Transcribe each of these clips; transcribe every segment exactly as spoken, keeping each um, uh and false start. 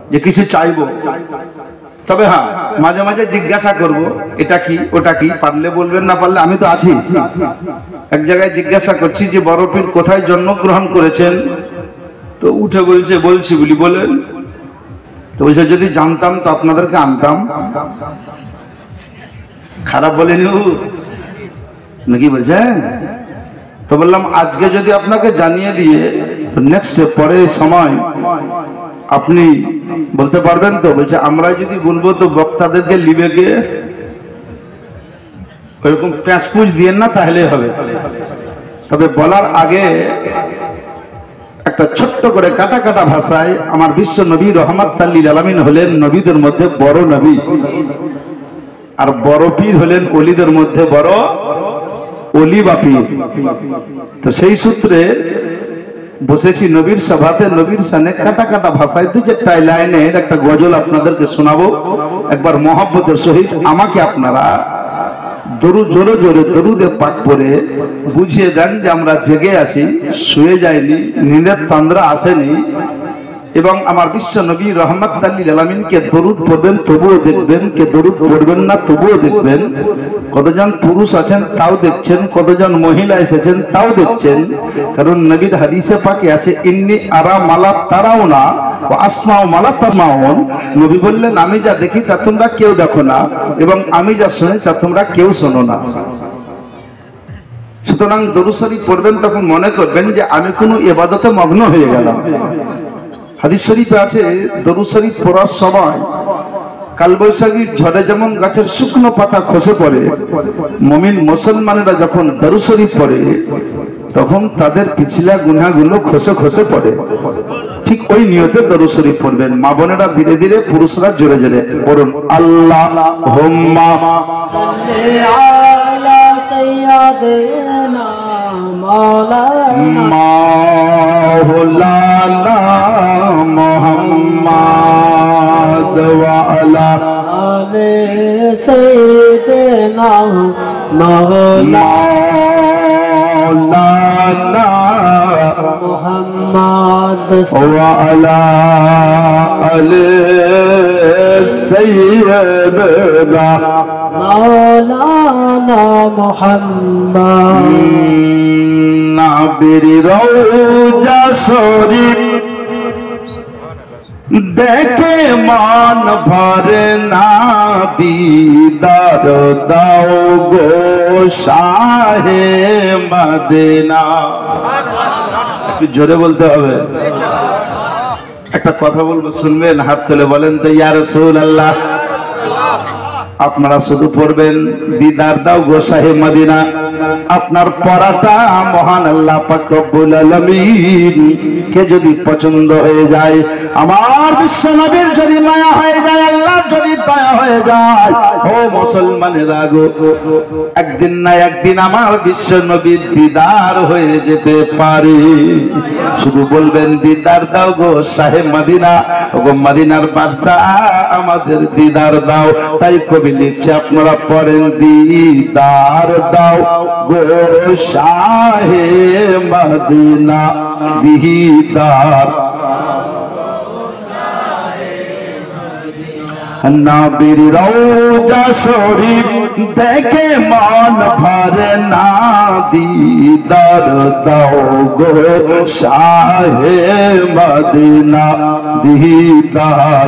যে কিছু চাইবো, তবে হ্যাঁ মাঝে মাঝে জিজ্ঞাসা করব এটা কি ওটা কি, পারলে বলবেন, না পারলে আমি তো আছি। এক জায়গায় জিজ্ঞাসা করছি যে বড় পীর কোথায় জন্মগ্রহণ করেছেন, তো উঠে বলছে বলছি বলি, বলেন। তো বলছে যদি জানতাম তো আপনাদেরকে আনতাম। খারাপ বলেনি নাকি বলছেন? তো বললাম আজকে যদি আপনাকে জানিয়ে দিয়ে তো নেক্সট পরের সময় আপনি বলতে পারবেন তো? বলছে আমরা যদি বলবো তো বক্তাদেরকে লিবে কে, ওইরকম প্যাঁচপুচ দিয়ে না তাহলে হবে। তবে বলার আগে একটা ছোট্ট করে কাটা কাটা ভাষায় আমার বিশ্ব নবী রহমাতুল লিল আলামিন হলেন নবীদের মধ্যে বড় নবী, আর বড় পীর হলেন ওলিদের মধ্যে বড় ওলি বা পীর। তো সেই সূত্রে বসেছি নবীর সভাতে, নবীর সামনে কাটা কাটা ভাষায় দু চারটা লাইনের একটা গজল আপনাদেরকে শোনাবো। একবার মহব্বতের সহিত আমাকে আপনারা দরুদ জোরে জোরে দরুদে পাক পড়ে বুঝিয়ে দেন যে আমরা জেগে আছি, শুয়ে যাইনি, নিদের তন্দ্রা আসেনি। এবং আমার বিশ্ব নবী রহমাতুল লিল আলামিনকে দরুদ পড়বেন তবুও দেখবেন, কে দরুদ পড়বেন না তবুও দেখবেন। কতজন পুরুষ আছেন তাও দেখছেন, কতজন মহিলা এসেছেন তাও দেখছেন। কারণ নবীর হাদিসে পাকে আছে ইন্নী আরা মালা তারাও না ও আসমাও মালা তাসমাউন। নবী বললেন আমি যা দেখি তা তোমরা কেউ দেখো না, এবং আমি যা শুনি তা তোমরা কেউ শোনো না। সুতরাং দরুদ শরীফ পড়বেন তখন মনে করবেন যে আমি কোনো ইবাদতে মগ্ন হয়ে গেলাম। হাদিস শরীফে আছে দরুদ শরীফ পড়ার সময় কালবৈশাখী ঝড়ে যেমন গাছের শুকনো পাতা খসে পড়ে, মুমিন মুসলমানেরা যখন দরুদ শরীফ পড়ে তখন তাদের পিছলা গুনাহগুলো খসে খসে পড়ে। ঠিক ওই নিয়তে দরুদ শরীফ পড়বেন। মা বোনেরা ধীরে ধীরে, পুরুষরা জোরে জোরে পড়ুন। আল্লাহুম্মা সাল্লি আলা সাইয়্যিদিনা মাওলানা মুহাম্মদ ওয়া আলা আলি সাইয়্যিদিনা মাওলানা মুহাম্মদ ওয়া আলা আলি সাইয়্যিদিনা মাওলানা মুহাম্মদ। নাবির রওজা শরীফ দেখে মান ভরে না, দিদার দাও গো শাহে মদিনা। একটু জোরে বলতে হবে। একটা কথা বলবো, শুনবেন? হাত তুলে বলেন তো ইয়া রাসূলুল্লাহ। আপনারা শুধু পড়বেন দিদার দাও গো শাহে মদিনা। আপনার পড়াটা মহান আল্লাহ পাক রব্বুল আলামিন কে যদি পছন্দ হয়ে যায়, আমার বিশ্ব নবীর যদি মায়া হয়ে যায়, আল্লাহ যদি দয়া হয়ে যায়, ও মুসলমানেরা গো, একদিন না একদিন আমার বিশ্ব নবীর দিদার হয়ে যেতে পারে। শুধু বলবেন দিদার দাও গো শাহে মদিনা, ওগো মদিনার বাদশাহ আমাদের দিদার দাও। তাই কবি লিখছে আপনারা পড়েন দিদার দাও গো শাহে মদিনা, দিদার নাবির রওজা শরীফ দেখে মান ভরে না, দিদার দাও গো শাহে মদিনা, দিদার।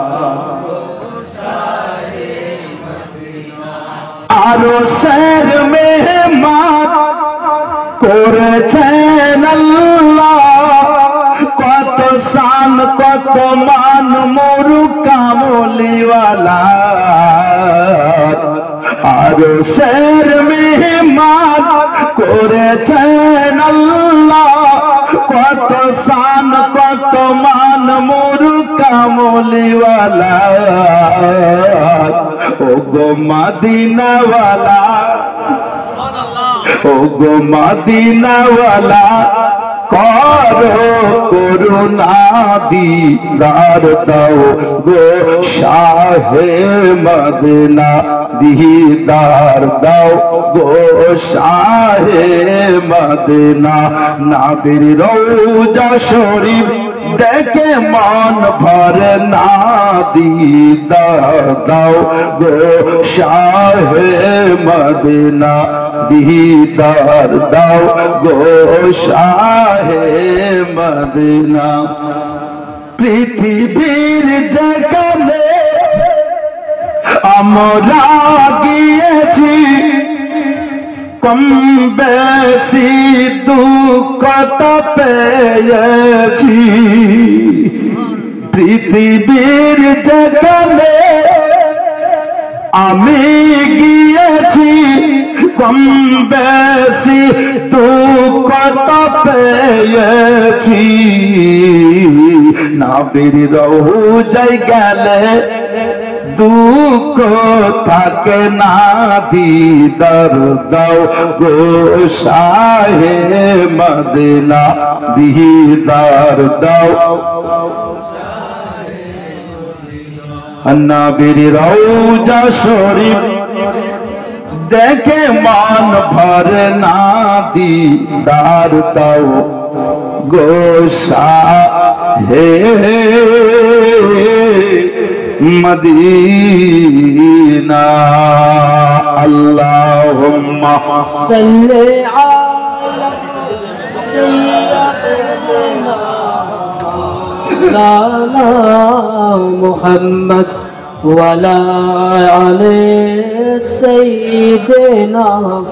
আরো শের মেহমান করেছেন আল্লাহ, কত শান কত মান মোরু কামলিওয়ালা। আরো শের মেহমান করেছেন আল্লাহ, কত শান কত মান মোরু কামলিওয়ালা। ও গো মদিনাওয়ালা, ও গো মদিনাওয়ালা, করো করুণা দিদার দাও গো শাহে মদিনা, দিদার দাও গো শাহে মদিনা। নাবির রওজা শরীফ দেখে মন ভরে না দিদার দাও গো শাহে মদিনা দিদার দাও গো শাহে মদিনা পৃথিবীর যেখানে আমরা গিয়েছি কম বেশি দুঃখ তো পেয়েছি পৃথিবীর যেখানে আমি গিয়েছি কম বেশি দুঃখ তো পেয়েছি নবীর রওজায় গেলে দুঃখ থাকে না দিদার দাও গো শাহে মদিনা দিদার দাও নবীর রওজা শরীফ দেখে মান ভরে না দিদার দাও গো শাহে মদিনা আল্লাহুম্মা সাল্লি আলা সাইয়্যিদিনা মুহাম্মদ ওয়া আলা আলি সাইয়্যিদিনা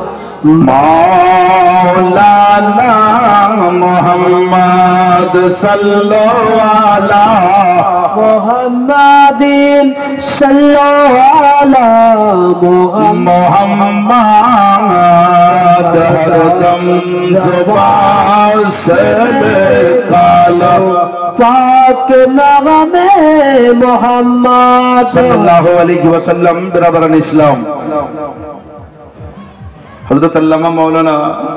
মাওলানা মুহাম্মদ সাল্লাল্লাহু আলা মুহাম্মাদিন সাল্লাল্লাহু আলা মুহাম্মদ হরদম জুবান সে কালাম পাক নামে মুহাম্মদ সাল্লাল্লাহু আলাইহি ওয়াসাল্লাম বিরাদারান ইসলাম হযরত আল্লামা মাওলানা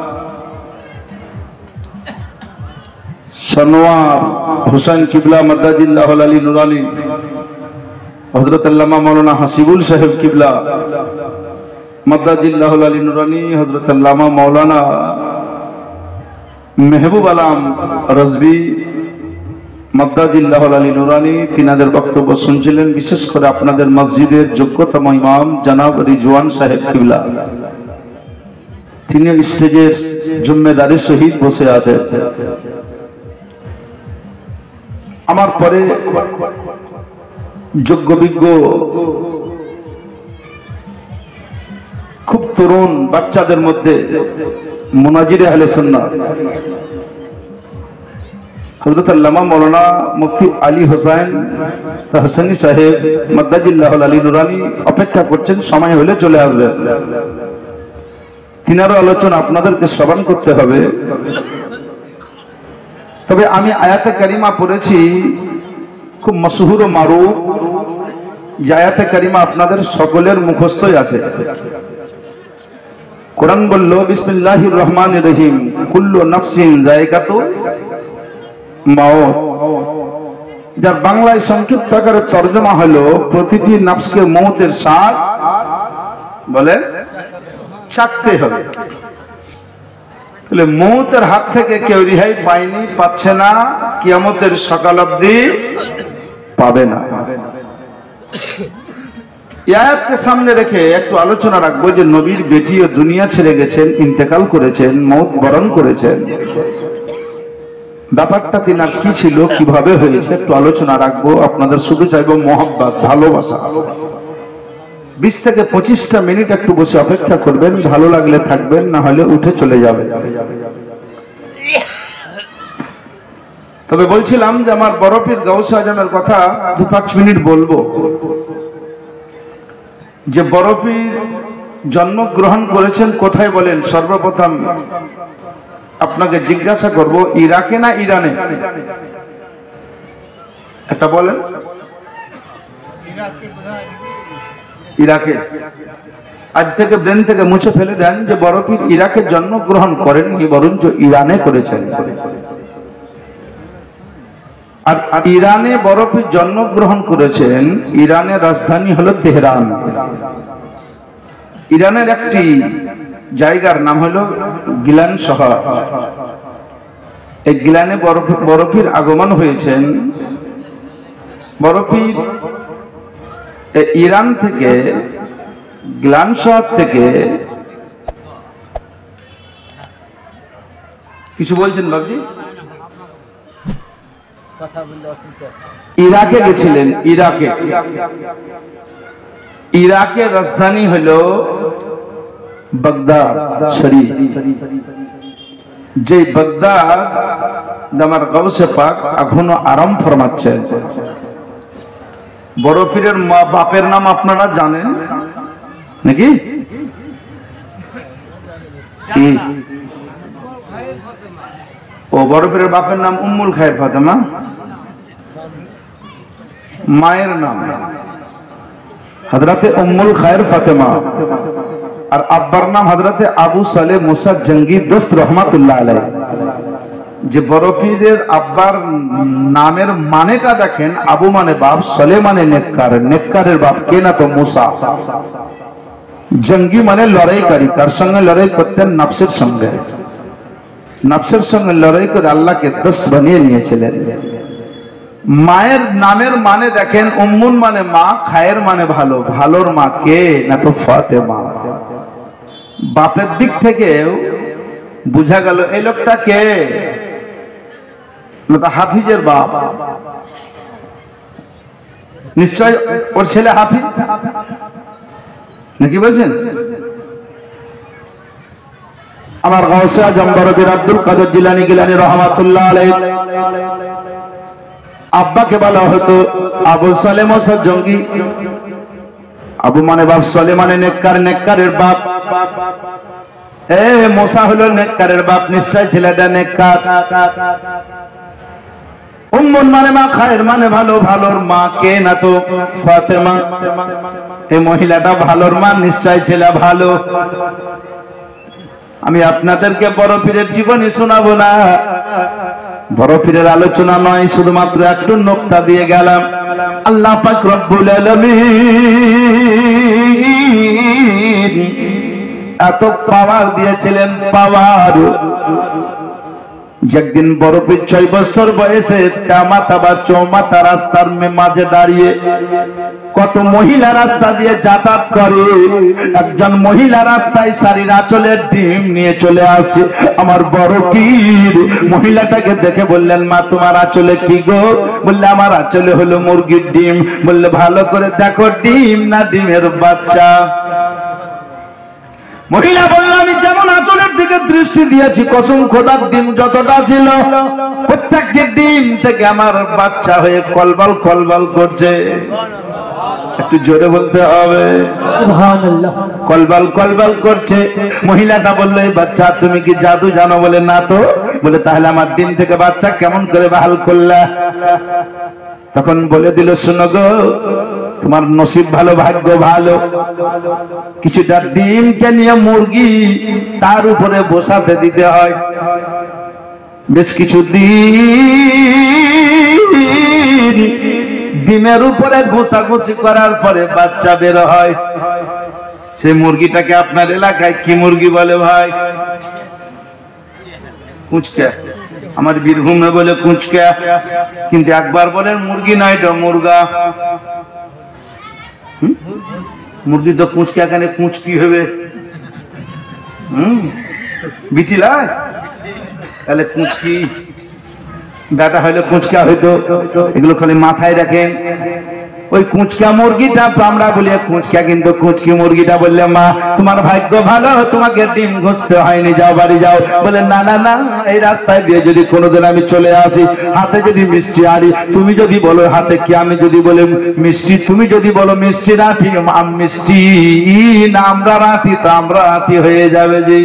সনোয়ার হুসাইন কিবলা মাদ্দাজিল্লাহু আলী নুরানি হযরত আল্লামা মাওলানা হাসিবুল সাহেব কিবলা মাদ্দাজিল্লাহু আলী নুরানি হযরত আল্লামা মাওলানা মেহবুব আলম রাজভী মাদ্দাজিল্লাহু আলী নুরানি তিনাদের বক্তব্য শুনছিলেন বিশেষ করে আপনাদের মসজিদের যোগ্যতম ইমাম জনাব রিজওয়ান সাহেব কিবলা তিনি স্টেজের জিম্মেদারির সহিত বসে আছেন আমার পরে যোগ্য বিজ্ঞ খুব তরুণ বাচ্চাদের মধ্যে মুনাজিরে আহলে সুন্নাহ হযরত আল্লামা মাওলানা মুফতি আলী হোসেন তাহসানী সাহেব মাদ্দাজিল্লাহু আলী নুরানি অপেক্ষা করছেন সময় হলে চলে আসবেন তিনারও আলোচনা আপনাদেরকে শ্রবণ করতে হবে তবে আমি আয়াতে কারিমা পড়েছি খুব মশহুর ও মারুফ যে আয়াতে কারিমা আপনাদের সকলের মুখস্থই আছে কোরআন বলল বিসমিল্লাহির রহমানির রহিম কুল্লু নাফসিন যায়কাতুল মাউত যার বাংলায় সংক্ষিপ্ত আকারে তরজমা হলো প্রতিটি নফসকে মৌতের স্বাদ বলে চাকতে হবে তাহলে মৌতের হাত থেকে কেউ রেহাই পায়নি পাচ্ছে না কিয়ামতের সকাল অবধি পাবে না এই আয়াতকে সামনে রেখে একটু আলোচনা রাখবো যে নবীর বেটিও দুনিয়া ছেড়ে গেছেন ইন্তেকাল করেছেন মৌত বরণ করেছেন ব্যাপারটা তিনার কি ছিল কিভাবে হয়েছে একটু আলোচনা রাখবো আপনাদের শুধু চাইবো মহব্বত ভালোবাসা বিশ থেকে পঁচিশটা মিনিট একটু বসে অপেক্ষা করবেন ভালো লাগলে থাকবেন না হলে উঠে চলে যাবে তবে বলছিলাম যে আমার বড় পীর গাউসে আজমের কথা দু পাঁচ মিনিট বলবো যে বড় পীর জন্মগ্রহণ করেছেন কোথায় বলেন সর্বপ্রথম আপনাকে জিজ্ঞাসা করব ইরাকে না ইরানে একটা বলেন ইরাকে আজ থেকে ব্রেন থেকে মুছে ফেলে দেন যে বড় পীর ইরাকে জন্মগ্রহণ করেননি বরঞ্চ ইরানে করেছেন আর ইরানে বড় পীর জন্মগ্রহণ করেছেন ইরানের রাজধানী হলো তেহরান ইরানের একটি জায়গার নাম হলো গিলান শহর এই গিলানে বরফির আগমন হয়েছেন। বরফির ইরান থেকে, গিলান শহর থেকে কিছু বলছেন বাবজি? ইরাকে গেছিলেন। ইরাকে ইরাকের রাজধানী হলো বাগদাদ শরীফ। যে বাগদাদ আমার গাউসে পাক এখনো আরাম ফরমাচ্ছেন। বড় পীরের মা বাপের নাম আপনারা জানেন নাকি? কি? ও বড় পীরের বাপের নাম উম্মুল খায়ের ফাতেমা। মায়ের নাম হযরতে উম্মুল খায়ের ফাতেমা, আর আব্বার নাম হযরতে আবু সালেহ মুসা জঙ্গি দোস্ত রহমাতুল্লাহ আলাইহি। যে বড় পীরের আব্বার নামের মানেটা দেখেন, আবু মানে বাপ, সালেহ মানে নেককার, নেককারের বাপ কে না তো মুসা। জঙ্গি মানে লড়াইকারী, কার সঙ্গে লড়াই করতেন? নফসের সঙ্গে। নফসের সঙ্গে লড়াই করে আল্লাহকে দোস্ত বানিয়ে নিয়েছিলেন। মায়ের নামের মানে দেখেন, উম্মুন মানে মা, খায়ের মানে ভালো, ভালোর মা কে না তো ফাতেমা। বাপের দিক থেকে বুঝা গেল এই লোকটা কে না তো হাফিজের বাপ। নিশ্চয় ওর ছেলে হাফিজ নাকি বলছেন? আমার গাউসে আজম বরবীর আব্দুল কাদের জিলানী গিলানী রহমাতুল্লাহ আলাইহি আব্বাকে বলা হতো আবু সালেহ মুসা জঙ্গি। আবু মানে বাপ, সালেহ মানে নেককার, নেককারের বাপ। এ মুসা হলো নেককারের বাপ, নিশ্চয় ছেলেটা নেককার। উম্মুন মানে মা, খায়ের মানে ভালো, ভালোর মা কে না তো ফাতেমা। এই মহিলাটা ভালোর মা, নিশ্চয় ছেলে ভালো। আমি আপনাদেরকে বড় পীরের জীবনী শোনাবো না, বড় পীরের আলোচনা নয়, শুধুমাত্র একটু নোক্তা দিয়ে গেলাম। আল্লাহ পাক রব্বুল আলামিন এত পাওয়ার দিয়েছিলেন, পাওয়ার। একদিন বড় পীর ছয় বছর বয়সে কামাতা বা চৌমাতা রাস্তার মাঝে দাঁড়িয়ে কত মহিলা রাস্তা দিয়ে যাতায়াত করে। একজন মহিলা রাস্তায় শাড়ির আঁচলের ডিম নিয়ে চলে আসে। আমার বড় পীর মহিলাটাকে দেখে বললেন, মা তোমার আঁচলে কি গো? বললে আমার আঁচলে হলো মুরগির ডিম। বললে ভালো করে দেখো, ডিম না ডিমের বাচ্চা? মহিলা বলল, আমি যেমন আঁচলের দিকে দৃষ্টি দিয়েছি, কসম খোদার ডিম যতটা ছিল প্রত্যেকটি ডিম থেকে আমার বাচ্চা হয়ে কলবল কলবল করছে। একটু জোরে বলতে হবে, সুবহানাল্লাহ। কলবল কলবল করছে। মহিলাটা বললো, এই বাচ্চা তুমি কি জাদু জানো? বলে না তো। বলে তাহলে আমার ডিম থেকে বাচ্চা কেমন করে বাহাল করলা? তখন বলে দিল, শোনো গো, তোমার নসিব ভালো, ভাগ্য ভালো। কিছুটা ডিমকে নিয়ে মুরগি তার উপরে বসাতে দিতে হয়। বেশ কিছু দিন ডিমের উপরে ঘষাঘষি করার পরে বাচ্চা বের হয়। সেই মুরগিটাকে আপনার এলাকায় কি মুরগি বলে ভাই? কুচকা। আমার বীরভূমে বলে কুচকা, কিন্তু একবার বলেন মুরগি নয়, এটা মুরগা। মুরগি তো কুচকা, এখানে কুচ কি হবে? হম বিটিলায় তাহলে কুচকি বেটা হইলে কুচকা হইতো। এগুলো খালি মাথায় রাখেন। ওই কুচকা মুরগিটা আমরা বলি কুচকা, কিন্তু কুচকি মুরগিটা বললে, মা তোমার ভাগ্য ভালো, তোমাকে ডিম ঘষতে হয়নি, যাও বাড়ি যাও। বলে না না না, এই রাস্তায় দিয়ে যদি কোনোদিন আমি চলে আসি, হাতে যদি মিষ্টি আনি, তুমি যদি বলো হাতে কি, আমি যদি বলি মিষ্টি, তুমি যদি বলো মিষ্টি রাঠি, মিষ্টি না আমরা রাঠি, তো আমরা রাঠি হয়ে যাবে। যে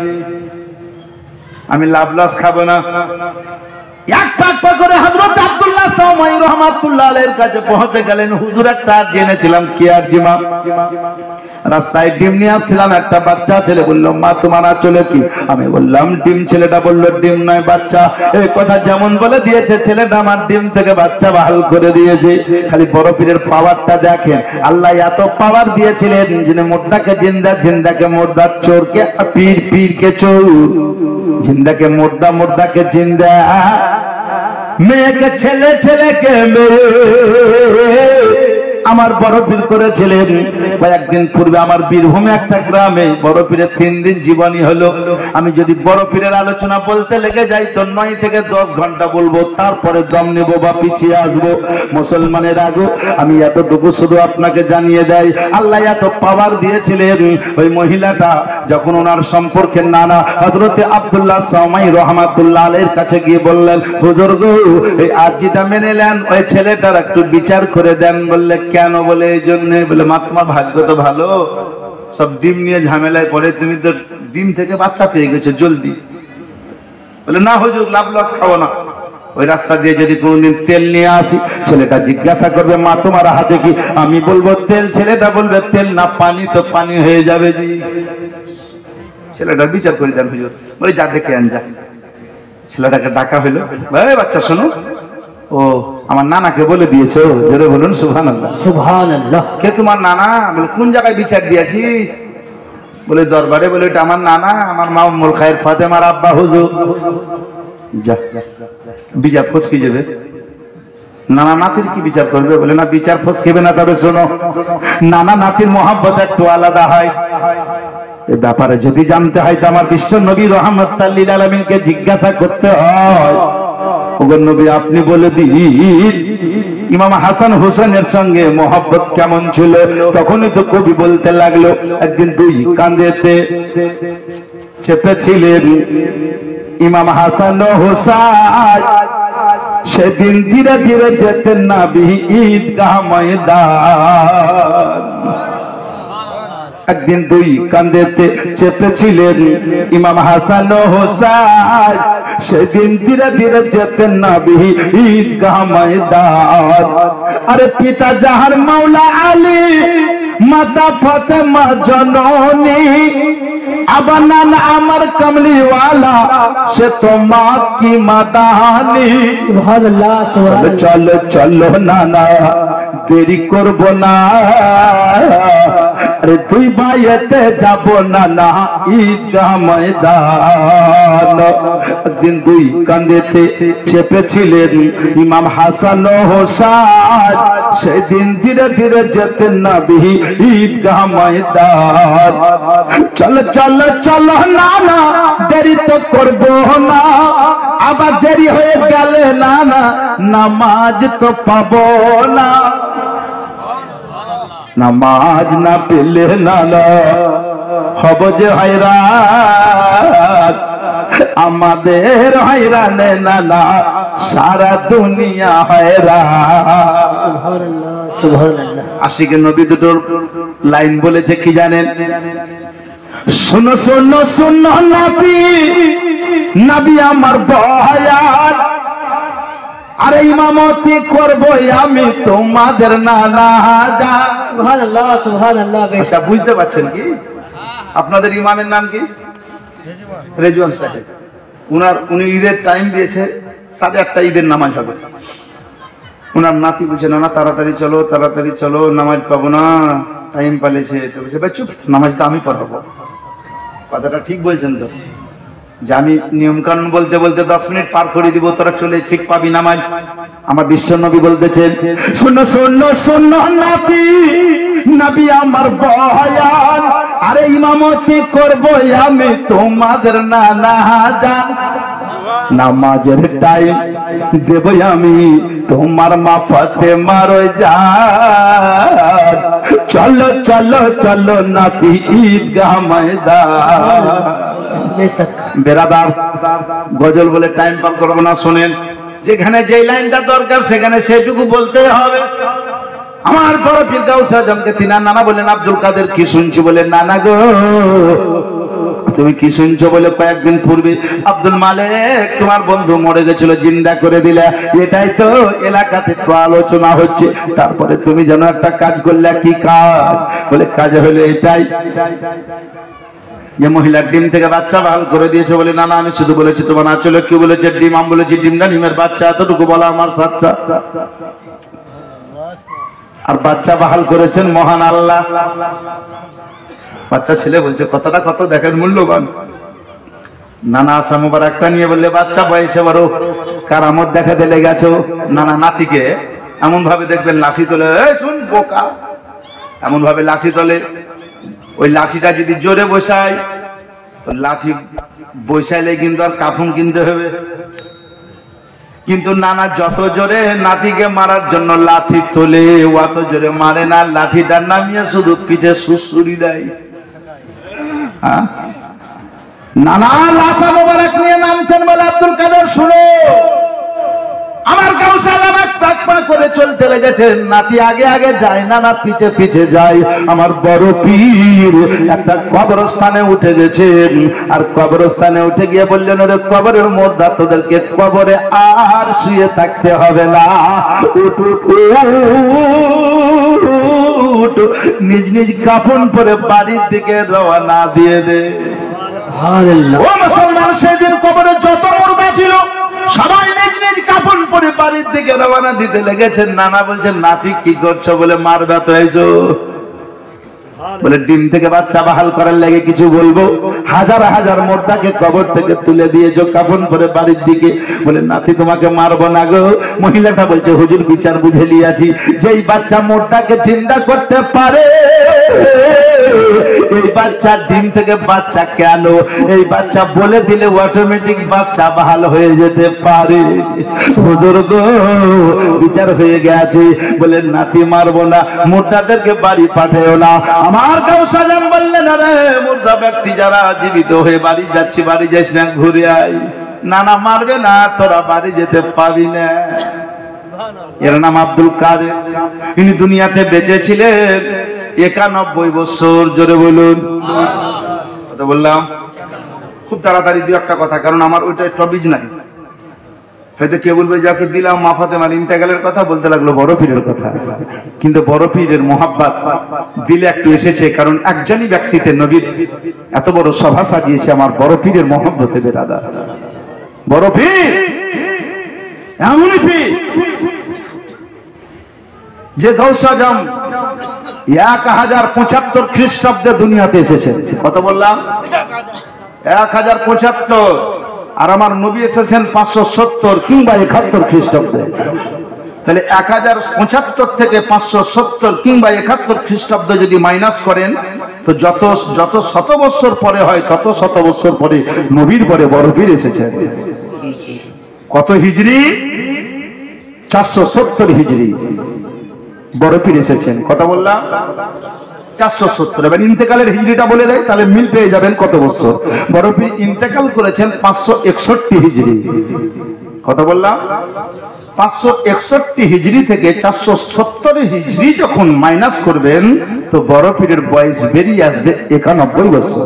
আমি লাভ লস খাবো না। এক পাক পাক করে হযরত আব্দুল্লাহ সামাই রাহমাতুল্লাহ আলাইহির কাছে পৌঁছে গেলেন। হুজুর একটা আর জেনেছিলাম কি আর জিমা, রাস্তায় ডিম নিয়ে আসছিলাম, একটা বাচ্চা ছেলে বলল, মা তোমার আঁচলে কি? আমি বললাম ডিম। ছেলেটা বলল, ডিম নয় বাচ্চা। এই কথা যেমন বলে দিয়েছে, ছেলেটা আমার ডিম থেকে বাচ্চা বাহাল করে দিয়েছে। খালি বড় পীরের পাওয়ারটা দেখেন। আল্লাহ এত পাওয়ার দিয়েছিলেন, যিনি মুর্দাকে জিন্দা, জিন্দাকে মুর্দা, চোরকে পীর, পীরকে চোর। জিন্দাকে মুর্দা, মুর্দাকে জিন্দা, মেয়েকে ছেলে, ছেলেকে মেয়ে আমার বড় পীর করেছিলেন। কয়েকদিন পূর্বে আমার বীরভূমে একটা গ্রামে বড় পীরের তিন দিন জীবনী হলো। আমি যদি বড় পীরের আলোচনা বলতে লেগে যাই তো নয় থেকে দশ ঘন্টা বলবো, তারপরে দম নেব বা পিছিয়ে আসবো। মুসলমানের আগো আমি এতটুকু শুধু আপনাকে জানিয়ে দেয়, আল্লাহ এত পাওয়ার দিয়েছিলেন। ওই মহিলাটা যখন ওনার সম্পর্কে নানা হযরতে আব্দুল্লাহ সামাই রহমাতুল্লাহ আলাইহির কাছে গিয়ে বললেন, হুজুর গো এই আরজিটা মেনে নেন, ওই ছেলেটার একটু বিচার করে দেন। বললে কেন? বলে এই জন্য। বলে মা তোমার ভাগ্য তো ভালো, সব ডিম নিয়ে ঝামেলায় পড়ে, তুমি তো ডিম থেকে বাচ্চা পেয়ে গেছো জলদি। বলে না হুজুর, লাভ লস খাবো না। ওই রাস্তা দিয়ে যদি কোনদিন তেল নিয়ে আসি, ছেলেটা জিজ্ঞাসা করবে মা তোমার হাতে কি? আমি বলবো তেল, ছেলেটা বলবে তেল না পানি, তো পানি হয়ে যাবে জি। ছেলেটার বিচার করে দেন হুজুর। বলে যা দেখে আন যা। ছেলেটাকে ডাকা হইলো, ভাই বাচ্চা শোনো, ও আমার নানাকে বলে দিয়েছো? জোরে বলুন সুবহানাল্লাহ। সুবহানাল্লাহ। কে তোমার নানা? বলে কোন জায়গায় বিচার দিয়েছি? বলে দরবারে। বলে এটা আমার নানা, আমার মা উম্মুল খায়ের ফাতেমার আব্বা হুজুর। যা বিচার ফসকে যাবে। নানা নাতির কি বিচার করবে? বলে না বিচার ফসকেবে না, তবে শোনো নানা নাতির মহব্বত একটু আলাদা হয়। এই ব্যাপারে যদি জানতে হয় তো আমার বিশ্ব নবী রাহমাতুল লিল আলামিনকে জিজ্ঞাসা করতে হয়। ওগো নবী আপনি বলে দিন ইমাম হাসান হোসেনের সঙ্গে মহব্বত কেমন ছিল? তখনই তো কবি বলতে লাগলো, একদিন দুই কাঁধেতে চেপেছিলেন ইমাম হাসান হোসেন, সেদিন ধীরে ধীরে যেতেন নবী ঈদগাহ ময়দান। একদিন দুই কাঁধেতে চেপেছিলেন ইমাম হাসান হোসেন, সেদিন ধীরে ধীরে যেতেন নবী ঈদগাহ ময়দান। আরে পিতা জাহার মাওলা আলী, মাতা ফাতেমা জননী, আবার নানা আমার কামলিওয়ালা, সে তো মা কি মাদানি। সুবহানাল্লাহ সুবহানাল্লাহ। চলো চলো নানা দেরি করব না, আরে তুই বাইতে যাব নানা ঈদগাহ ময়দান। একদিন দুই কাঁধেতে চেপেছিলেন ইমাম হাসান হোসেন, সেদিন ধীরে ধীরে যেতেন নবী ঈদগাহ ময়দান। চলো চলো চলো নানা দেরি তো করব না, আবার দেরি হয়ে গেলে নানা নামাজ তো পাবো না। নামাজ না পেলে নানা হব যে হয়রান, আমাদের হয়রানে নানা সারা দুনিয়া হয়রান। সুবহানাল্লাহ সুবহানাল্লাহ। আশিকে নবী দুটোর লাইন বলেছে কি জানেন? শোনো শোনো শোনো নবী, নবী আমার বয়ান, আরে ইমামতি করব আমি তোমাদের নানা যা। সুবহানাল্লাহ সুবহানাল্লাহ। আচ্ছা বুঝতে পারছেন কি? আপনাদের ইমামের নাম কি? রেজওয়ান সাহেব। উনার উনি ঈদের টাইম দিয়েছে, সাড়ে আটটা ঈদের নামাজ হবে। উনার নাতি বলছে না না তাড়াতাড়ি চলো তাড়াতাড়ি চলো, নামাজ পাবো না, টাইম পালেছে। তো বলছে ভাই চুপ, নামাজটা আমি পড়াবো। কথাটা ঠিক বলছেন তো, যে আমি নিয়ম কানুন বলতে বলতে দশ মিনিট পার করে দিব, তোরা চলে ঠিক পাবি নামাজ। আমার বিশ্ব নবী বলতেছেন, শোনো শোনো শোনো নাতি, নবী আমার বয়ান, আরে ইমামতি করব আমি তোমাদের নানা জান। নামাজের টাইম দেব আমি তোমার মা ফাতেমার জান। চলো চলো চলো নাতি ঈদগাহ ময়দান। বেরাদার গজল বলে টাইম পার করবো না, শোনেন যেখানে যেই লাইনটা দরকার সেখানে সেটুকু বলতে হবে। আমার বড় পীর গাউস আজমকে তিনার নানা বলেন আব্দুল কাদের, কি শুনছি বলে নানা গো তুমি কি শুনছো? বলে কয়েকদিন পূর্বে আব্দুল মালিক তোমার বন্ধু মরে গেছিল, জিন্দা করে দিলে, এটাই তো এলাকাতে আলোচনা হচ্ছে। তারপরে তুমি যেন একটা কাজ করলে, কি কাজ? বলে কাজ হলো এটাই যে মহিলার ডিম থেকে বাচ্চা বাহাল করে দিয়েছে। বলে না না আমি শুধু বলেছি তোমার আঁচলে কি বলেছে ডিম, আমি বলেছি ডিমটা ডিমের বাচ্চা, এতটুকু বলা আমার সাচ্চা। আর বাচ্চা বাহাল করেছেন মহান আল্লাহ। বাচ্চা ছেলে বলছে কথাটা কত দেখেন মূল্যবান। নানা আসা মোবারকটা নিয়ে বললে বাচ্চা বয়সে বড় কারামত দেখাতে লেগেছো। নানা নাতিকে এমন ভাবে দেখবেন লাঠি তোলে, এই শুন বোকা, এমন ভাবে লাঠি তোলে। ওই লাঠিটা যদি জোরে বসায়, লাঠি বসাইলে কিন্তু আর কাফন কিনতে হবে। কিন্তু নানা যত জোরে নাতিকে মারার জন্য লাঠি তোলে, অত জোরে মারে না, লাঠিটা নামিয়ে শুধু পিঠে সুসুরি দেয়। হ্যাঁ, নানা লাসা মোবারক নিয়ে নামছেন বলে আব্দুল কাদের শুনো, আমার কাউসাল আমার পাক পাক করে চলতে লেগেছে। নাতি আগে আগে যায়, নানা পিছে পিছে যায়। আমার বড় পীর একটা কবরস্থানে উঠে গেছেন, আর কবরস্থানে উঠে গিয়ে বললেন, ওরে কবরের মধ্যে তোদেরকে কবরে আর শুয়ে থাকতে হবে না, উঠ উঠ উঠ, নিজ নিজ কাফন পরে বাড়ির দিকে রওনা দিয়ে দে। ও মুসলমান, সেদিন কবরে যত মুর্দা ছিল সবাই নিজ নিজ কাফন পরে বাড়ির দিকে রওনা দিতে লেগেছেন। নানা বলছেন, নাতি কি করছো? বলে মার ব্যথা হয়েছো। বলে ডিম থেকে বাচ্চা বাহাল করার লাগে কিছু বলবো? হাজার হাজার মুর্দাকে কবর থেকে তুলে দিয়েছো কাফন পরে বাড়ির দিকে। বলে নাতি তোমাকে মারবো না গো। মহিলাটা বলছে, হুজুর বিচার বুঝে লিয়াছি, যেই বাচ্চা মুর্দাকে জিন্দা করতে পারে, এই বাচ্চা ডিম থেকে বাচ্চা কেন, এই বাচ্চা বলে দিলে অটোমেটিক বাচ্চা বাহাল হয়ে যেতে পারে। হুজুর গো বিচার হয়ে গেছে। বলে নাতি মারবো না, মুর্দাদেরকে বাড়ি পাঠাও না। আমার কাউসাল বললেন, আরে মুর্দা ব্যক্তি যারা জীবিত হয়ে বাড়ি যাচ্ছি, বাড়ি যাস না, ঘুরে আয়। নানা মারবে না, তোরা বাড়ি যেতে পাবি না। এর নাম আব্দুল কাদের। ইনি দুনিয়াতে বেঁচে ছিলেন একানব্বই বছর। জোরে বলুন। কথা বললাম খুব তাড়াতাড়ি দু একটা কথা, কারণ আমার ওইটা টপিক নাই। হয়তো কে বলবে, যাকে দিলাম মা ফাতেমার ইন্তেকালের কথা, বলতে লাগলো বড় পীরের কথা। কিন্তু বড় পীরের মোহাব্বত দিলে একটু এসেছে, কারণ একজনই ব্যক্তিতে নবীর এত বড় সভা সাজিয়েছে। আমার বড় পীরের মোহাব্বতে বেরাদার, বড় পীর এমনই পীর যে গৌসে আজম এক হাজার পঁচাত্তর খ্রিস্টাব্দে দুনিয়াতে এসেছে। কত বললাম? এক হাজার পঁচাত্তর। আর আমার নবী এসেছেন পাঁচশো সত্তর কিংবা একাত্তর খ্রিস্টাব্দে। তাহলে এক হাজার পঁচাত্তর থেকে পাঁচশো সত্তর কিংবা একাত্তর খ্রিস্টাব্দ যদি মাইনাস করেন, তো যত যত শত বৎসর পরে হয়, তত শত বৎসর পরে নবীর পরে বড় পীর এসেছেন। কত হিজরি? চারশো সত্তর হিজরি বড় পীর এসেছেন। কথা বললাম চারশো সত্তর। এবার ইন্তেকালের হিজরিটা বলে দেয়, তাহলে মিল পেয়ে যাবেন কত বছর। বড় পীর ইন্তেকাল করেছেন পাঁচশো একষট্টি হিজরি। কথা বললাম পাঁচশো একষট্টি হিজরি থেকে চারশো সত্তর হিজরি যখন মাইনাস করবেন, তো বড় পীরের বয়স বেরিয়ে আসবে একানব্বই বছর।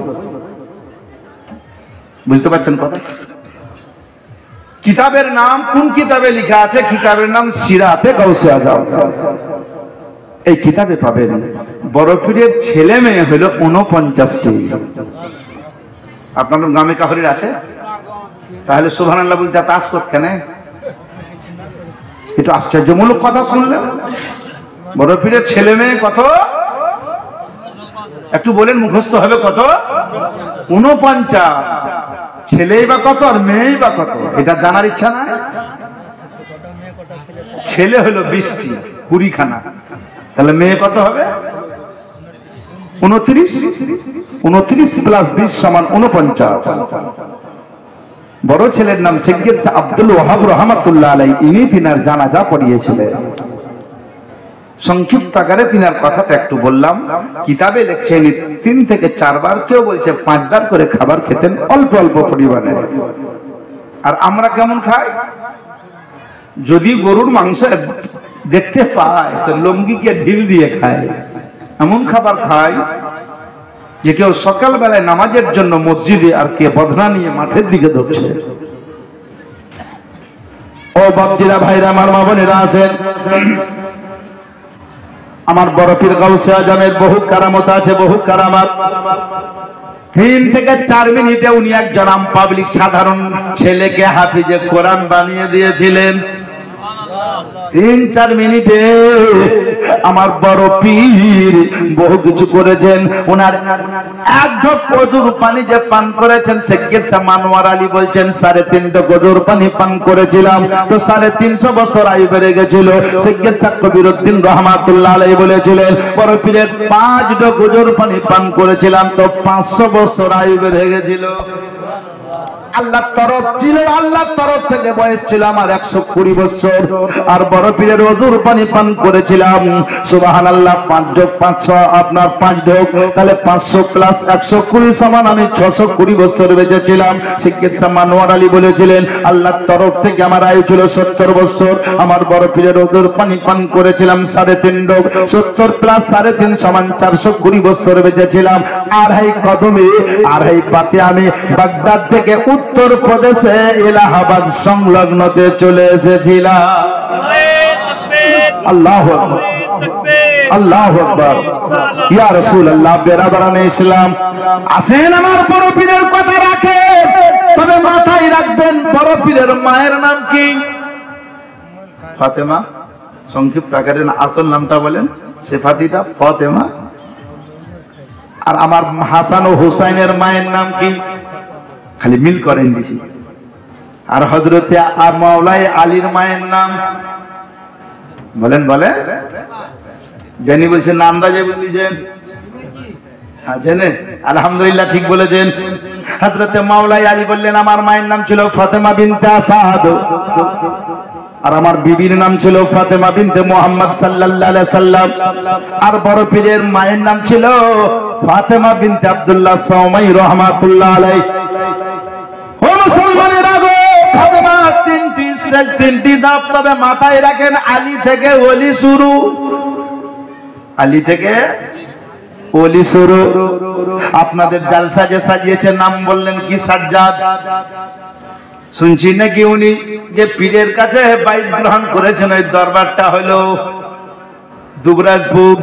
বুঝতে পারছেন কথা? কিতাবের নাম কোন কিতাবে লেখা আছে? কিতাবের নাম সিরাতে গাউসে আজম। এই কিতাবে পাবেন বড় পীরের ছেলে মেয়ে হলো উনপঞ্চাশটি। আপনাদের গ্রামে কাহরির আছে? তাহলে সুবহানাল্লাহ বলতে তাস করতেন। একটু আশ্চর্যমূলক কথা শুনলেন। বড় পীরের ছেলে মেয়ে কত? একটু বলেন, মুখস্থ হবে কত? উনপঞ্চাশ। ছেলেই বা কত আর মেয়েই বা কত, এটা জানার ইচ্ছা নাই? ছেলে হলো বিশটি, কুড়িখানা। তাহলে মেয়ে কত হবে? উনত্রিশ। উনত্রিশ প্লাস বিশ সমান উনপঞ্চাশ। বড় ছেলের নাম সৈয়দ আব্দুল ওয়াহাব রহমাতুল্লাহ আলাইহি। ইনি তিনার জানাজা পড়িয়েছিলেন। সংক্ষিপ্ত আকারে তিনার কথাটা একটু বললাম। কিতাবে লেখছেন তিন থেকে চারবার, কেউ বলছে পাঁচবার করে খাবার খেতেন, অল্প অল্প পরিমাণে। আর আমরা কেমন খাই? যদি গরুর মাংস দেখতে পায় তো লঙ্গিকে ঢিল দিয়ে খায়। এমন খাবার খায় যে কেউ সকালবেলায় নামাজের জন্য মসজিদে, আর কে বদনা নিয়ে মাঠের দিকে দৌড়ছে। ও বাপজিরা, ভাইরা, আমার মা বোনেরা আছেন, আমার বড় পীর গাউসে আজমের বহু কারামত আছে, বহু কারামাত। তিন থেকে চার মিনিটে উনি একজন আম পাবলিক সাধারণ ছেলেকে হাফিজে কোরআন বানিয়ে দিয়েছিলেন। তিন চার মিনিটে আমার বড় পীর বহু কিছু করেছেন। ওনার এক ঢোক গজুর পানি যে পান করেছেন, শেখের মানোয়ার আলী বলছেন সাড়ে তিন ঢোক গজুর পানি পান করেছিলাম তো সাড়ে তিনশো বছর আয়ু বেড়ে গেছিল। শেখের কবিরউদ্দিন রহমাতুল্লাহ আলাইহি বলেছিলেন বড় পীরের পাঁচ ঢোক গজুর পানি পান করেছিলাম তো পাঁচশো বছর আয়ু বেড়ে গেছিল। আল্লাহর তরফ ছিল, আল্লাহর তরফ থেকে বয়স ছিল আমার একশো কুড়ি বছর। আর বড় পীরের ওজুর পানি পান করেছিলাম সুবহানাল্লাহ পাঁচ ঢোক পাঁচশো আপনার পাঁচ ঢোক তাহলে পাঁচশো প্লাস একশো কুড়ি সমান আমি ছশো কুড়ি বছর বেঁচেছিলাম। চিকিৎসা মানোয়ার আলী বলেছিলেন আল্লাহর তরফ থেকে আমার আয়ু ছিল সত্তর বছর। আমার বড় পীরের ওজুর পানি পান করেছিলাম সাড়ে তিন ঢোক, সত্তর প্লাস সাড়ে তিন সমান চারশো কুড়ি বছর বেঁচেছিলাম। আড়াই কদমে আড়াই পাতে আমি বাগদাদ থেকে উত্তর প্রদেশে এলাহাবাদ সংলগ্নতে চলে এসেছিলাম। আল্লাহু আকবার, আল্লাহু আকবার, ইয়া রাসূলুল্লাহ। বেরাদারানে ইসলাম, আসেন আমার বড় পীরের কথা রাখে, তবে মাথায় রাখবেন বড় পীরের মায়ের নাম কি? ফাতেমা। সংক্ষিপ্ত আকারে আসল নামটা বলেন। সে ফাতিটা ফাতেমা। আর আমার হাসান ও হুসাইনের মায়ের নাম কি? খালি মিল করেন দিছি। আর হযরতে মাওলাই আলীর মায়ের নাম বলেন বলে জানি বলছেন নামটা যে বলেছেন হ্যাঁ জেনে আলহামদুলিল্লাহ ঠিক বলেছেন। হযরতে মাওলাই আলী বললেন আমার মায়ের নাম ছিল ফাতেমা বিনতে আসাদ আর আমার বিবির নাম ছিল ফাতেমা বিনতে মুহাম্মদ সাল্লাল্লাহু আলাইহি সাল্লাম। আর বড় পীরের মায়ের নাম ছিল ফাতেমা বিনতে আব্দুল্লাহ সাওমাই রাহমাতুল্লাহ আলাইহি। ও মুসলমানের আগো ফাতেমা তিনটি তিনটি ধাপ, তবে মাথায় রাখেন আলী থেকে ওলি শুরু, আলী থেকে ওলি শুরু। আপনাদের জালসা যে সাজিয়েছে নাম বললেন কি? সাজ্জাদ। শুনছি নাকি উনি যে পীরের কাছে বাইত গ্রহণ করেছেন ওই দরবারটা হলো দুবরাজপুর।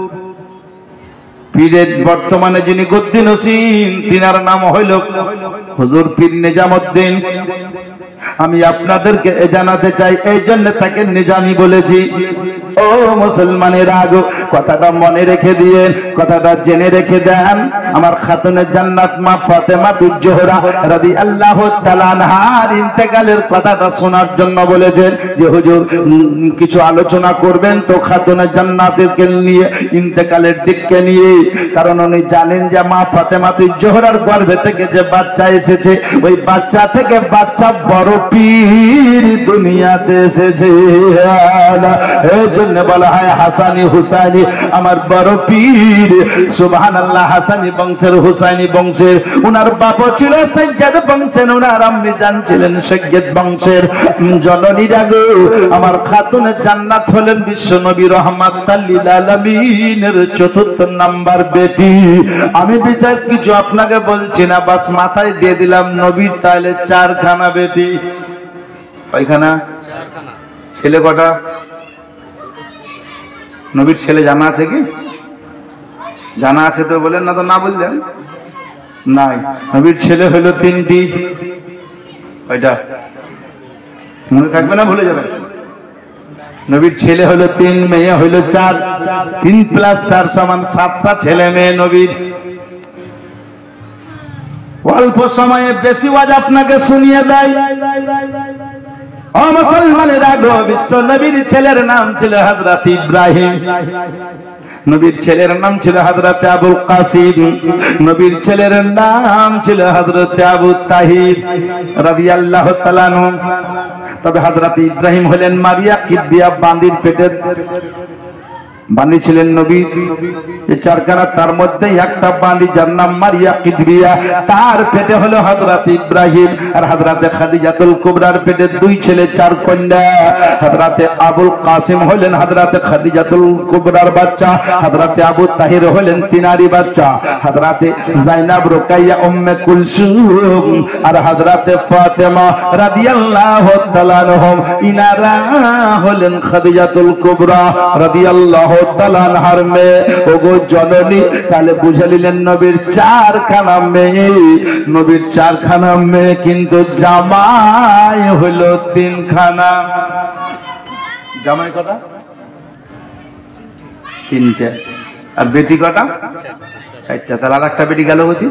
পীরের বর্তমানে যিনি গদ্দি নসীন তিনার নাম হইল হুজুর পীর নিজামউদ্দিন। আমি আপনাদেরকে এ জানাতে চাই, এই জন্য তাকে নিজামি বলেছি। ও মুসলমানের আগো কথাটা মনে রেখে দিয়েন, কথাটা জেনে রেখে দেন। আমার খাতুনে জান্নাত মা ফাতেমা তুজ-জোহরা রাদিয়াল্লাহু তাআলা আনহার ইন্তেকালের কথাটা শোনার জন্য বলেছেন যে হুজুর কিছু আলোচনা করবেন তো খাতুনে জান্নাতকে নিয়ে, ইন্তেকালের দিককে নিয়ে। কারণ উনি জানেন যে মা ফাতেমা তুজ-জোহরার গর্ভে থেকে যে বাচ্চা এসেছে ওই বাচ্চা থেকে বাচ্চা বড় পীর দুনিয়াতে এসেছে। এই জন্য বলা হয় হাসানি হুসাইনি আমার বড় পীর। সুবহানাল্লাহ। হাসানি বংশের, হুসাইনি বংশের। উনার বাপ ছিল সৈয়দ বংশের, উনার আম্মি জান ছিলেন সৈয়দ বংশের। জননী রাগো আমার খাতুনে জান্নাত হলেন বিশ্ব নবী রহমাতাল লিল আলামিনের চতুর্থ নাম্বার বেটি। আমি বিশেষ কিছু আপনাকে বলছি না, বাস মাথায় দিয়ে দিলাম নবীর তাহলে চারখানা বেটি। কয়খানা? ছেলে কটা? নবীর ছেলে জানা আছে কি? জানা আছে তো বলেন না, তো না বললেন নাই। নবীর ছেলে হলো তিনটি। কয়টা মনে থাকবে না, ভুলে যাবেন। নবীর ছেলে হলো তিন, মেয়ে হলো চার। তিন প্লাস চার সমান সাতটা ছেলে মেয়ে নবীর। অল্প সময়ে বেশি ওয়াজ আপনাকে শুনিয়ে দেয়। ও মুসলমানেরা গো, বিশ্ব নবীর ছেলের নাম ছিল হযরত ইব্রাহিম, নবীর ছেলের নাম ছিল হযরত আবুল কাসিম, নবীর ছেলের নাম ছিল হযরত আবু তাহির রাদিয়াল্লাহু তাআলা আনহু। তবে হযরত ইব্রাহিম হলেন মারিয়া কিদ্দিয়া বান্দির পেটে বান্দি ছিলেন নবী। এই চারখানা, তার মধ্যে একটা বান্দি যার নাম মারিয়া কিদবিয়া, তার পেটে হলো হযরত ইব্রাহিম। আর হযরতে খাদিজাতুল কুবরার পেটে দুই ছেলে চার কন্যা। হযরতে আবুল কাসিম হলেন হযরতে খাদিজাতুল কুবরার বাচ্চা, হযরতে আবু তাহির হলেন তিনারি বাচ্চা, হযরতে যায়েনব রুকাইয়া উম্মে কুলসুম আর হযরতে ফাতেমা রাদিয়াল্লাহু তাআলা আনহুম ইনারা হলেন খাদিজাতুল কুবরা রাদিয়াল্লাহু তাআলা আনহার মেয়ে। ওগো জননী, তাহলে বুঝে নিলেন নবীর চারখানা মেয়ে, নবীর চারখানা মেয়ে, কিন্তু জামাই হলো তিনখানা। জামাই কটা? তিনটে। আর বেটি কটা? চারটা। তাহলে আর একটা বেটি গেল বুঝি?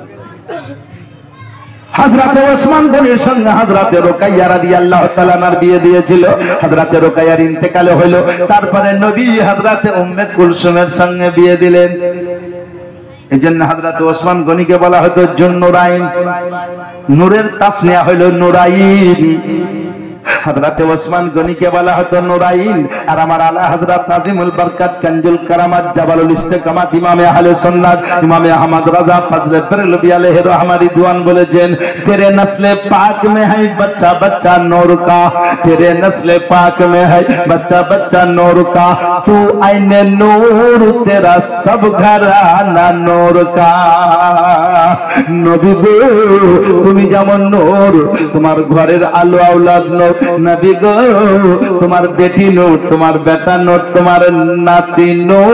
হযরতে ওসমান গনির সঙ্গে হযরতে রুকাইয়া রাদিয়াল্লাহু তাআলা আনহার বিয়ে দিয়েছিল। হযরতে রুকাইয়ার ইন্তেকাল হলো, তারপরে নবী হযরতে উম্মে কুলসুমের সঙ্গে বিয়ে দিলেন। এজন্য হযরতে ওসমান গনিকে বলা হতো জুন্নুরাইন, নূরের তাসনিয়া হলো নুরাইন। হযরতে ওসমান গনিকে বলা হতো নুরাইন। আর আমার আলা হযরত নাজিমুল বরকত কানজুল কারামাত জাবালুল ইস্তেকামাত ইমামে আহলে সুন্নাত ইমামে আহমদ রাজা ফজলে বেরলভী আলাইহি রহমাত রিদওয়ান বলেছেন, তেরে নসলে পাক মে है बच्चा बच्चा नूर का, तेरे नस्ले पाक में है बच्चा बच्चा नूर का, तू आईने नूर तेरा सब घराना नूर का। নবী গো তুমি যেমন নূর, তোমার ঘরের আলো আওলাদ নূর। নবী গো তোমার বেটি নূর, তোমার বেটা নূর, তোমার নাতি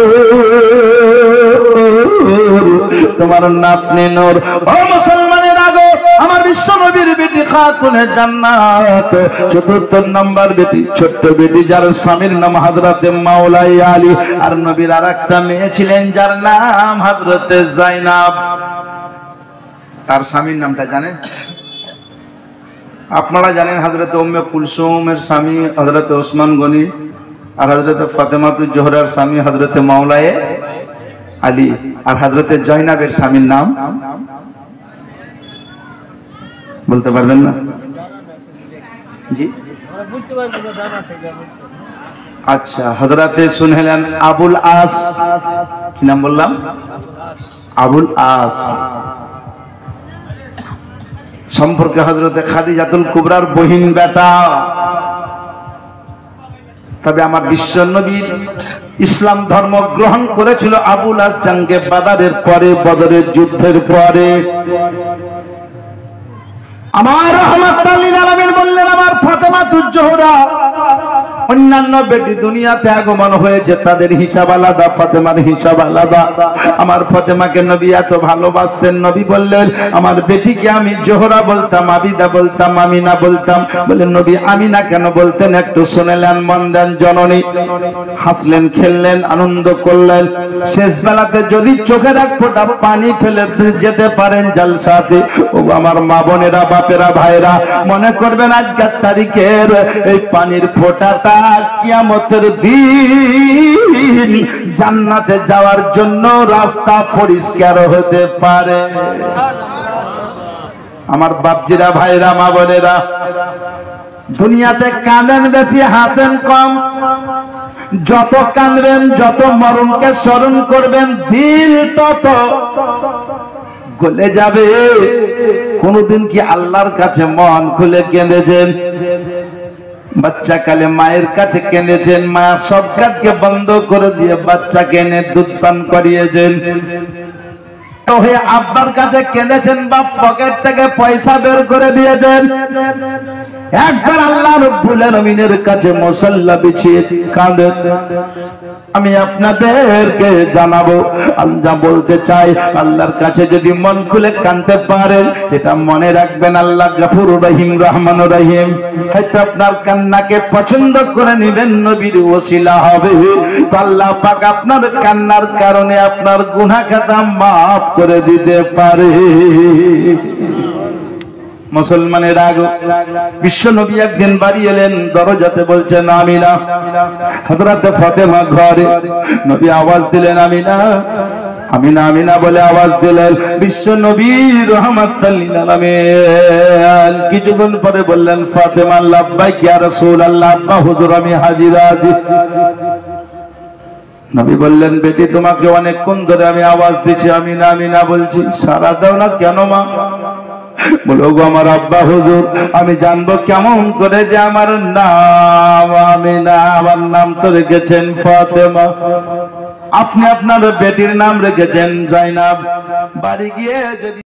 নূর, তোমার নাতনি নূর। ও মুসলমানের আগো আমার বিশ্ব নবীর বেটি খাতুনে জান্নাত, চতুর্থ নম্বর বেটি, ছোট্ট বেটি যার স্বামীর নাম হযরতে মাওলাই আলী। আর নবীর আর একটা মেয়ে ছিলেন যার নাম হযরতে জাইনাব। তার স্বামীর নামটা জানেন? আপনারা জানেন হযরতে উম্মে কুলসুমের স্বামী হযরতে ওসমান গনি, আর হযরতে ফাতেমাতুজ জোহরার স্বামী হযরতে মাওলায়ে আলী, আর হযরতে জাইনাবের স্বামীর নাম বলতে পারবেন না? জি আচ্ছা, হযরতে শুনলেন আবুল আস। কি নাম বললাম? আবুল আস। সম্পর্কে হযরতে খাদিজাতুল কুবরার বহিন বেটা। তবে আমার বিশ্ব নবীর ইসলাম ধর্ম গ্রহণ করেছিল আবুল আস জঙ্গে বাদারের পরে, বদরের যুদ্ধের পরে। আমার রাহমাতুল লিল আলামিন বললেন, আমার ফাতেমাতুজ জোহরা অন্যান্য বেটি দুনিয়াতে আগমন হয়েছে, তাদের হিসাব আলাদা, ফাতেমার হিসাব আলাদা। আমার ফাতেমাকে নবী এত ভালোবাসতেন, নবী বললেন আমার বেটিকে আমি জোহরা বলতাম, আবিদা বলতাম, আমিনা বলতাম। বলেন নবী আমিনা কেন বলতেন? একটু শুনেলেন, মন দেন। জননী হাসলেন, খেললেন, আনন্দ করলেন। শেষ বেলাতে যদি চোখের এক ফোঁটা পানি ফেলে যেতে পারেন জালসাতে, ও আমার মা বোনেরা, বাপেরা, ভাইরা, মনে করবেন আজকের তারিখের এই পানির ফোঁটাটা কিয়ামতের দিন জান্নাতে যাওয়ার জন্য রাস্তা পরিষ্কার হতে পারে। আমার বাপজিরা, ভাইরা, মা বোনেরা, দুনিয়াতে কাঁদেন বেশি, হাসেন কম। যত কাঁদবেন, যত মরণকে স্মরণ করবেন, দিল তত গলে যাবে। কোনদিন কি আল্লাহর কাছে মন খুলে কেঁদেছেন? বাচ্চা কালে মায়ের কাছে কেঁদেছেন, মা সব কাজকে বন্ধ করে দিয়ে বাচ্চাকে এনে দুধ পান করিয়েছেন। হয়ে আব্বার কাছে কেঁদেছেন, বা পকেট থেকে পয়সা বের করে দিয়েছেন। একবার আল্লাহ রাব্বুল আলামিনের কাছে মুসাল্লা বিছিয়ে কাঁদেন। আমি আপনাদেরকে জানাবো, আল্লাহ বলতে চাই, আল্লাহর কাছে যদি মন খুলে কাঁদতে পারেন, এটা মনে রাখবেন আল্লাহ গফুরুর রহিম, রহমানুর রহিম। হয়তো আপনার কান্নাকে পছন্দ করে নেবেন, নবীর ওসিলা হবে, তো আল্লাহ পাক আপনার কান্নার কারণে আপনার গুনাহ খাতা মাফ করে দিতে পারে। মুসলমানের আগো বিশ্ব নবী একদিন বাড়ি এলেন, দরজাতে বলছেন আমিনা। হযরতে ফাতেমা ঘরে, নবী আওয়াজ দিলেন আমিনা, আমিনা, আমিনা বলে আওয়াজ দিলেন। বিশ্ব নবী রাহমাতুল লিল আলামিন কিছুক্ষণ পরে বললেন ফাতেমা লাব্বাইক ইয়া রাসূলুল্লাহ, আব্বা হুজুর আমি হাজির আছি। নবী বললেন বেটি তোমাকে অনেকক্ষণ ধরে আমি আওয়াজ দিচ্ছি, আমিনা, আমিনা বলছি, সাড়া দাও না কেন মা? বলো গো আমার আব্বা হুজুর, আমি জানবো কেমন করে যে আমার নাম আমিনা, আমার নাম তো রেখেছেন ফাতেমা, আপনি আপনার বেটির নাম রেখেছেন জাইনাব। বাড়ি গিয়ে যদি